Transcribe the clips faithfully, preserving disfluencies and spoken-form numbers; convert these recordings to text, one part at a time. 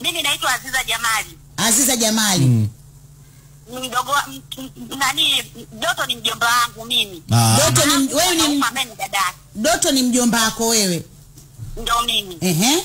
Mimi naitwa Aziza Jamali. Aziza Jamali. Mm. Mdogo nani Doto ni mjomba wangu mimi. Ah. Doto ni wewe ni mama ni dada. Doto ni mjomba wako wewe. Ndio mimi. Ehe.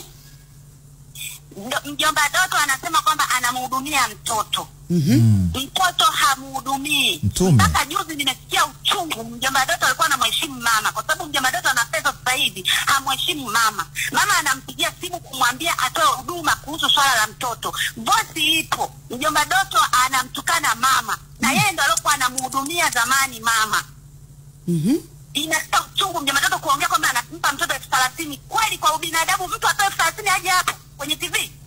Mjomba Doto anasema kwamba anamhudumia mtoto. Mhm. Mtoto hamhudumii. Mtume. Mpaka juzi nimesikia uchungu, mjomba Doto alikuwa anamheshimu mama kwa sababu mjomba Doto ana pesa sasa hivi, hamheshimu mama. Mama anampigia simu kumwambia atoe huduma kuhusu swala la mtoto. Bosi ipo. Mjomba Doto anamtukana mama. Na yeye ndo alikuwa anamhudumia zamani mama. Mhm. Inasikia uchungu mjomba Doto kuongea kwamba anampa mtoto elfu thelathini. Kweli kwa ubinadamu mtu atoe elfu thelathini aje hapo kwenye T V?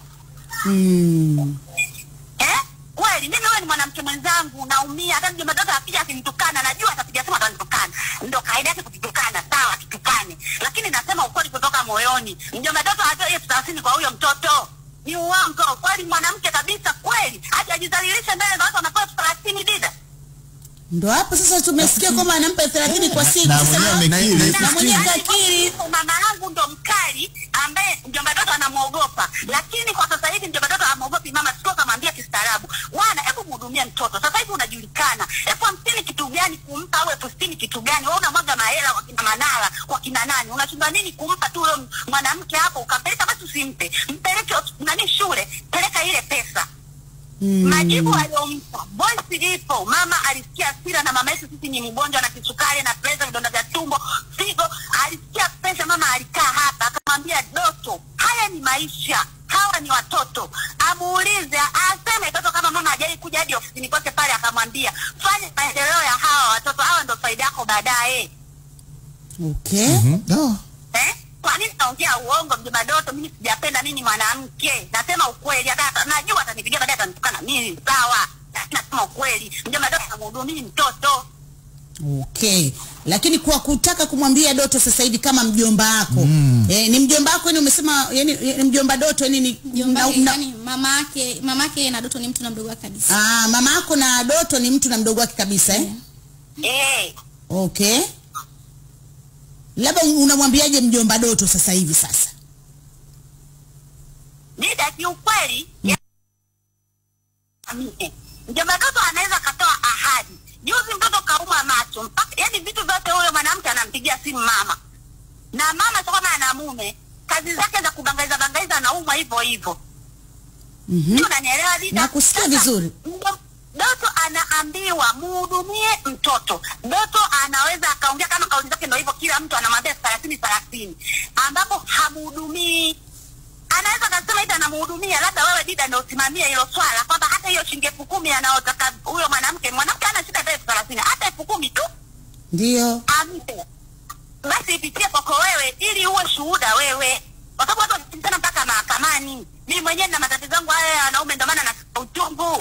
Mm. Eh? Kweli mimi wewe ni mwanamke mwenzangu naumia, hata mjomba Doto akija akinitukana najua atapiga simu atanitukana. Ndio kaida yake kutukana, sawa tutukane. Lakini nasema ukweli kutoka moyoni. Mjomba Doto atoe elfu thelathini kwa huyo mtoto. Ni uongo. Kweli mwanamke kabisa kweli. Aje ajidhalilishe mbele za watu anapewa elfu thelathini dida. Ndio hapo sasa tumesikia kwamba anampa thelathini kwa siku. Na Sasa mwenyewe amekiri. na mwenyewe kakiri. Mama yangu ndo mkali ambaye mjomba Doto anamuogopa. Lakini kwa sasa hivi mjomba Doto hamuogopi mama, sio kamwambia kistaarabu. Bwana hebu mhudumie mtoto. Sasa hivi unajulikana. Elfu hamsini kitu gani kumpa au elfu sitini kitu gani? Wewe unamwaga mahela kwa kina Manara, kwa kina nani? Unachunga nini kumpa tu huyo mwanamke hapo ukampeleka basi usimpe. Mpeleke nani shule, peleka ile pesa. Mm. Majibu aliyompa voice ipo. Mama alisikia hasira na mama yetu sisi ni mgonjwa na kisukari na pressure, vidonda vya tumbo, figo. Alisikia pesa, mama alikaa hapa akamwambia Doto, haya ni maisha, hawa ni watoto. Amuulize aseme Doto kama mama hajai kuja hadi ofisini kwake pale akamwambia fanya maendeleo ya hawa watoto, hawa ndio faida yako baadaye. Okay. Mhm. Oh. Eh? Kwa nini naongea uongo mjomba Doto? Mimi sijapenda, mimi mwanamke. Nasema ukweli. Hata najua atanipigia baadaye atanitukana mimi, sawa. Nasema ukweli. Mjomba Doto anamhudumia mtoto. Okay. Lakini kwa kutaka kumwambia Doto sasa hivi kama mjomba wako. Mm. Eh, ni mjomba wako yani umesema yani ni mjomba Doto yani ni Mjomba yani mama yake, mama yake na Doto ni mtu na mdogo wake kabisa. Ah, mama yako na Doto ni mtu na mdogo wake kabisa eh? Yeah. Eh. Okay. Labda unamwambiaje mjomba Doto sasa hivi sasa? Dida kiukweli, mm. Mjomba Doto anaweza katoa ahadi. Juzi mtoto kauma macho, mpaka yani vitu vyote huyo mwanamke anampigia simu mama. Na mama sio kama ana mume, kazi zake za kubangaiza bangaiza anaumwa hivyo hivyo. Mhm. Mm, unanielewa Dida? Na kusikia vizuri. Doto anaambiwa muhudumie mtoto. Doto anaweza akaongea kama kauli zake ndio hivyo, kila mtu anamwambia thelathini thelathini, ambapo hamhudumii. Anaweza kusema ita anamhudumia, labda wewe Dida ndio usimamie hilo swala kwamba hata hiyo shilingi elfu kumi anaotaka huyo mwanamke, mwanamke ana shida elfu thelathini, hata elfu kumi tu ndio ampe. Basi ipitie kwako wewe ili uwe shuhuda wewe. Kwa sababu watu wanakutana mpaka mahakamani. Mimi mwenyewe na matatizo yangu haya ya wanaume ndio maana na uchungu.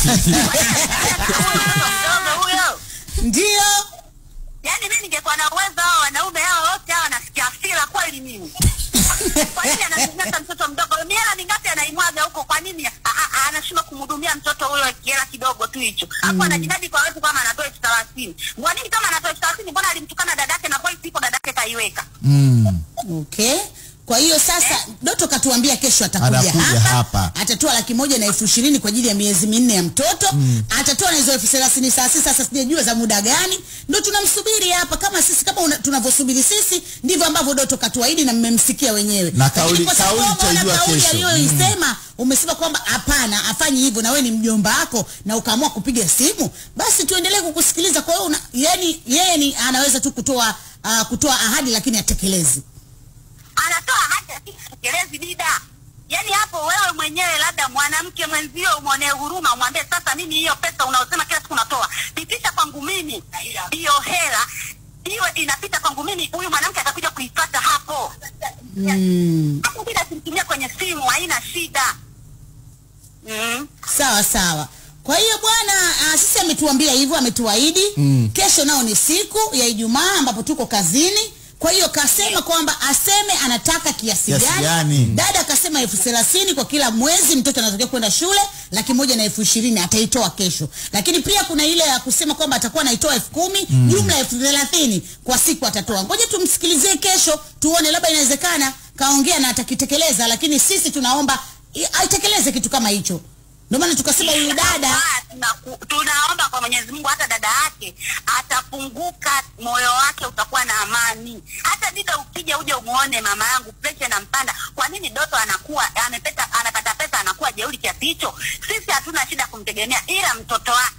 Huyo. Ndio. Yaani mimi ningekuwa na uwezo hao wanaume hao wote hao nasikia hasira kweli mimi. Kwa nini ananyanyasa mtoto mdogo? Miela mingapi anaimwaga huko? Kwa nini anashindwa kumhudumia mtoto huyo kiela kidogo tu hicho? Hapo anajinadi kwa watu kama anatoa elfu thelathini. Kwa nini kama anatoa elfu thelathini mbona alimtukana dadake na voice ipo dadake kaiweka? Mm. Okay. Kwa hiyo sasa eh, Doto katuambia kesho atakuja hapa, hapa. Atatoa laki moja na elfu ishirini kwa ajili ya miezi minne ya mtoto. Mm. Atatoa na hizo elfu thelathini saa sisi, sasa sijajua za muda gani. Ndio tunamsubiri hapa kama sisi kama tunavyosubiri sisi ndivyo ambavyo Doto katuahidi na mmemsikia wenyewe. Na kauli kauli itajua kesho. Aliyoisema mm. umesema kwamba hapana afanyi hivyo na wewe ni mjomba wako na ukaamua kupiga simu, basi tuendelee kukusikiliza. Kwa hiyo yani yeye ni anaweza tu kutoa uh, kutoa ahadi lakini atekelezi. Anatoa hata kielezi Dida. Yaani hapo wewe mwenyewe labda mwanamke mwenzio umwonee huruma, umwambie sasa mimi hiyo pesa unaosema kila siku unatoa, pitisha kwangu mimi. Hiyo hela hiyo inapita kwangu mimi, huyu mwanamke atakuja kuipata hapo. Mm. Hapo bila kumtumia kwenye simu haina shida. Mm. Sawa sawa. Kwa hiyo bwana uh, sisi ametuambia hivyo, ametuahidi. Mm. Kesho nao ni siku ya Ijumaa ambapo tuko kazini. Kwa hiyo kasema kwamba aseme anataka kiasi gani. Dada akasema elfu thelathini kwa kila mwezi mtoto anatokea kwenda shule, laki moja na elfu ishirini ataitoa kesho. Lakini pia kuna ile ya kusema kwamba atakuwa anaitoa elfu kumi, mm. jumla elfu thelathini kwa siku atatoa. Ngoja tumsikilizie kesho tuone labda inawezekana kaongea na atakitekeleza, lakini sisi tunaomba aitekeleze kitu kama hicho. Ndio maana tukasema huyu dada tunaomba kwa Mwenyezi Mungu hata dada yake atafunguka, moyo wake utakuwa na amani. Hata dida ukija uje umuone mama yangu pressure na mpanda. Kwa nini Doto anakuwa amepeta anapata pesa anakuwa jeuri kiasi hicho? Sisi hatuna shida kumtegemea, ila mtoto wa